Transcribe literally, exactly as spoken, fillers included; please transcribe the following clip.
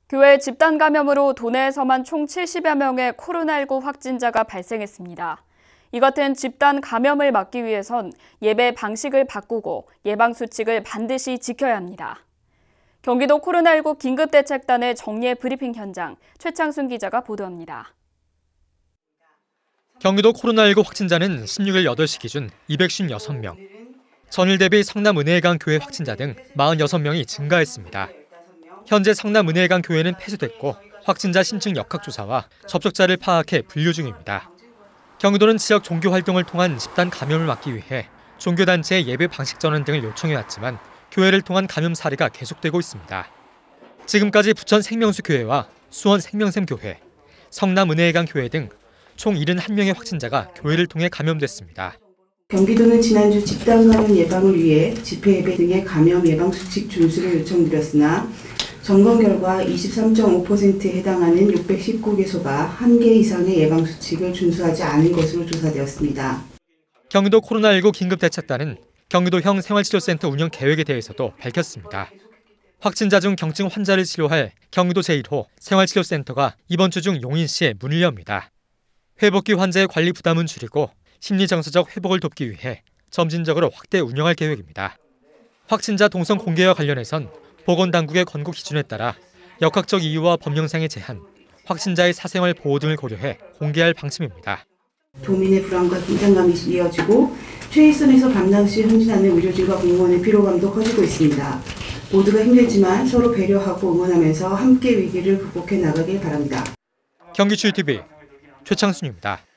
교회 집단 감염으로 도내에서만 총 칠십여 명의 코로나십구 확진자가 발생했습니다. 이 같은 집단 감염을 막기 위해선 예배 방식을 바꾸고 예방수칙을 반드시 지켜야 합니다. 경기도 코로나십구 긴급대책단의 정례 브리핑 현장, 최창순 기자가 보도합니다. 경기도 코로나십구 확진자는 십육일 여덟 시 기준 이백오십육 명, 전일 대비 성남은혜강 교회 확진자 등 사십육 명이 증가했습니다. 현재 성남은혜강 교회는 폐쇄됐고 확진자 신증 역학조사와 접촉자를 파악해 분류 중입니다. 경기도는 지역 종교 활동을 통한 집단 감염을 막기 위해 종교단체의 예배 방식 전환 등을 요청해왔지만 교회를 통한 감염 사례가 계속되고 있습니다. 지금까지 부천 생명수교회와 수원 생명샘교회, 성남은혜강 교회 등 총 칠십일 명의 확진자가 교회를 통해 감염됐습니다. 경기도는 지난주 집단 감염 예방을 위해 집회 예배 등의 감염 예방 수칙 준수를 요청드렸으나 점검 결과 이십삼 점 오 퍼센트에 해당하는 육백십구 개소가 한 개 이상의 예방 수칙을 준수하지 않은 것으로 조사되었습니다. 경기도 코로나십구 긴급대책단은 경기도형 생활치료센터 운영 계획에 대해서도 밝혔습니다. 확진자 중 경증 환자를 치료할 경기도 제일 호 생활치료센터가 이번 주 중 용인시에 문을 엽니다. 회복기 환자의 관리 부담은 줄이고 심리정서적 회복을 돕기 위해 점진적으로 확대 운영할 계획입니다. 확진자 동선 공개와 관련해선 보건당국의 권고 기준에 따라 역학적 이유와 법령상의 제한, 확진자의 사생활 보호 등을 고려해 공개할 방침입니다. 도민의 불안과 긴장감이 이어지고 최일선에서 밤낮이 헌신하는 의료진과 공무원의 피로감도 커지고 있습니다. 모두가 힘들지만 서로 배려하고 응원하면서 함께 위기를 극복해 나가길 바랍니다. 경기추이티비 최창순입니다.